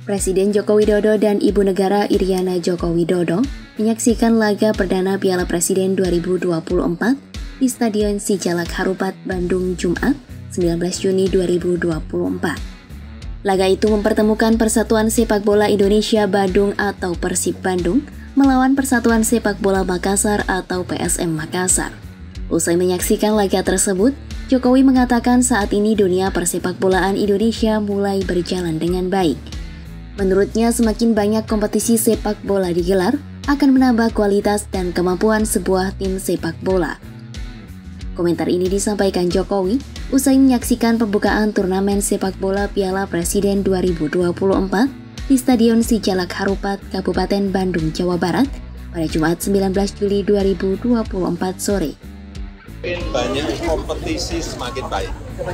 Presiden Joko Widodo dan Ibu Negara Iriana Joko Widodo menyaksikan laga perdana Piala Presiden 2024 di Stadion Sijalak Harupat, Bandung, Jumat, 19 Juni 2024. Laga itu mempertemukan Persatuan Sepak Bola Indonesia Bandung atau Persib Bandung melawan Persatuan Sepak Bola Makassar atau PSM Makassar. Usai menyaksikan laga tersebut, Jokowi mengatakan saat ini dunia persepak bolaan Indonesia mulai berjalan dengan baik. Menurutnya semakin banyak kompetisi sepak bola digelar akan menambah kualitas dan kemampuan sebuah tim sepak bola. Komentar ini disampaikan Jokowi usai menyaksikan pembukaan turnamen sepak bola Piala Presiden 2024 di Stadion Sijalak Harupat, Kabupaten Bandung, Jawa Barat pada Jumat 19 Juli 2024 sore. Banyak kompetisi semakin baik.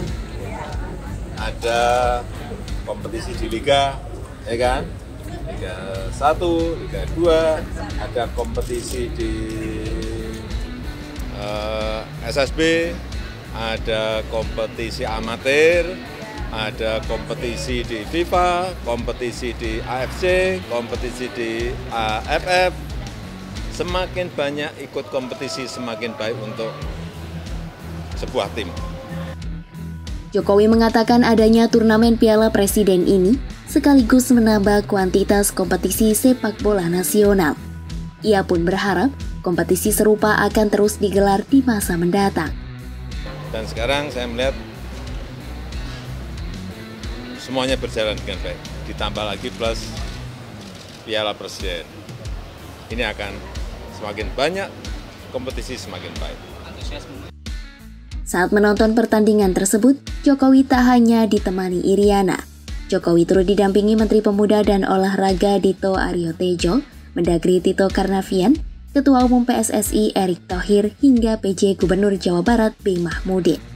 Ada kompetisi di Liga, ya kan? Liga 1, Liga 2, ada kompetisi di SSB, ada kompetisi amatir, ada kompetisi di FIFA, kompetisi di AFC, kompetisi di AFF. Semakin banyak ikut kompetisi, semakin baik untuk sebuah tim. Jokowi mengatakan adanya turnamen Piala Presiden ini sekaligus menambah kuantitas kompetisi sepak bola nasional. Ia pun berharap kompetisi serupa akan terus digelar di masa mendatang. Dan sekarang saya melihat semuanya berjalan dengan baik. Ditambah lagi plus Piala Presiden. Ini akan semakin banyak, kompetisi semakin baik. Saat menonton pertandingan tersebut, Jokowi tak hanya ditemani Iriana. Jokowi turut didampingi Menteri Pemuda dan Olahraga Dito Aryo Tejo, Mendagri Tito Karnavian, Ketua Umum PSSI Erick Thohir hingga PJ Gubernur Jawa Barat B. Mahmudin.